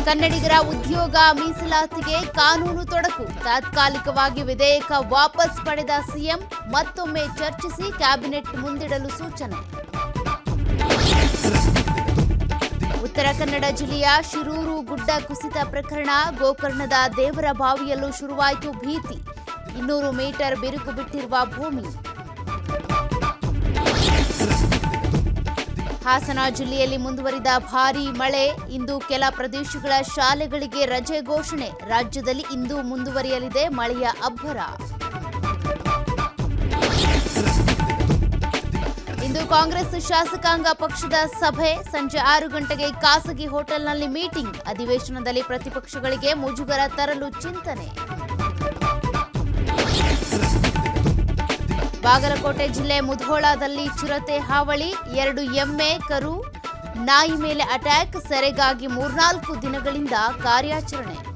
ಕನ್ನಡಿಗರ ಉದ್ಯೋಗ ಮೀಸಲಾತಿಗೆ ಕಾನೂನು ತೊಡಕು, ತಾತ್ಕಾಲಿಕವಾಗಿ ವಿಧೇಯಕ ವಾಪಸ್ ಪಡೆದ ಸಿಎಂ, ಮತ್ತೊಮ್ಮೆ ಚರ್ಚಿಸಿ ಕ್ಯಾಬಿನೆಟ್ ಮುಂದಿಡಲು ಸೂಚನೆ. ಉತ್ತರ ಕನ್ನಡ ಜಿಲ್ಲೆಯ ಶಿರೂರು ಗುಡ್ಡ ಕುಸಿತ ಪ್ರಕರಣ, ಗೋಕರ್ಣದ ದೇವರ ಬಾವಿಯಲ್ಲೂ ಶುರುವಾಯಿತು ಭೀತಿ, 200 ಮೀಟರ್ ಬಿರುಕು ಬಿಟ್ಟಿರುವ ಭೂಮಿ. ಹಾಸನ ಜಿಲ್ಲೆಯಲ್ಲಿ ಮುಂದುವರಿದ ಭಾರೀ ಮಳೆ, ಇಂದು ಕೆಲ ಪ್ರದೇಶಗಳ ಶಾಲೆಗಳಿಗೆ ರಜೆ ಘೋಷಣೆ, ರಾಜ್ಯದಲ್ಲಿ ಇಂದು ಮುಂದುವರಿಯಲಿದೆ ಮಳೆಯ ಅಬ್ಬರ. ಇಂದು ಕಾಂಗ್ರೆಸ್ ಶಾಸಕಾಂಗ ಪಕ್ಷದ ಸಭೆ, ಸಂಜೆ 6 ಗಂಟೆಗೆ ಖಾಸಗಿ ಹೋಟೆಲ್ನಲ್ಲಿ ಮೀಟಿಂಗ್, ಅಧಿವೇಶನದಲ್ಲಿ ಪ್ರತಿಪಕ್ಷಗಳಿಗೆ ಮುಜುಗರ ತರಲು ಚಿಂತನೆ. ಬಾಗಲಕೋಟೆ ಜಿಲ್ಲೆ ಮುಧೋಳದಲ್ಲಿ ಚಿರತೆ ಹಾವಳಿ, 2 ಎಮ್ಮೆ ಕರು ನಾಯಿ ಮೇಲೆ ಅಟ್ಯಾಕ್, ಸೆರೆಗಾಗಿ 3-4 ದಿನಗಳಿಂದ ಕಾರ್ಯಾಚರಣೆ.